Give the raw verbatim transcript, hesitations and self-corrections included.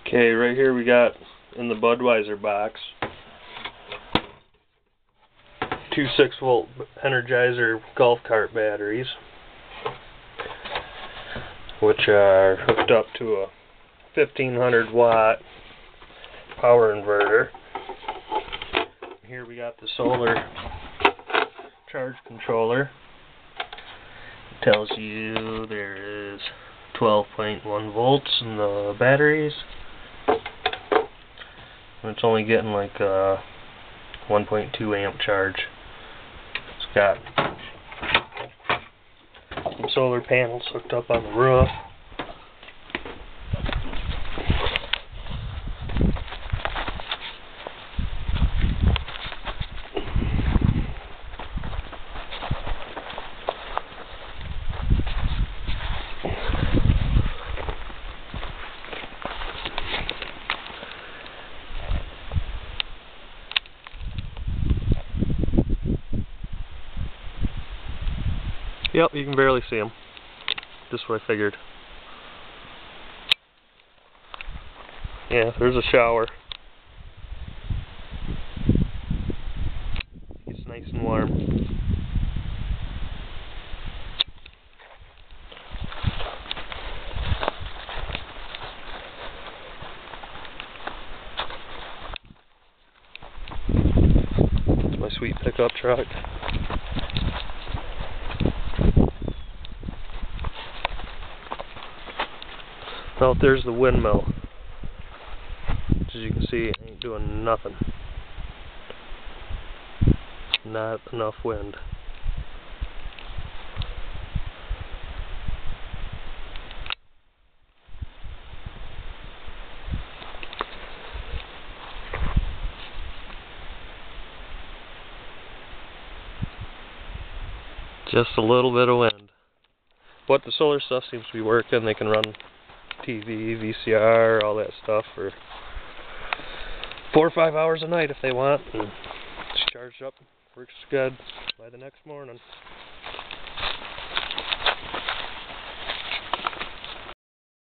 Okay, right here we got in the Budweiser box two six volt Energizer golf cart batteries, which are hooked up to a fifteen hundred watt power inverter. Here we got the solar charge controller. It tells you there is twelve point one volts in the batteries. It's only getting like a one point two amp charge. It's got some solar panels hooked up on the roof. Yep, you can barely see them. Just what I figured. Yeah, there's a shower. It's nice and warm. It's my sweet pickup truck. Out there's the windmill. As you can see, it ain't doing nothing. Not enough wind. Just a little bit of wind. But the solar stuff seems to be working. They can run T V, V C R, all that stuff for four or five hours a night if they want. And it's charged up, works good by the next morning.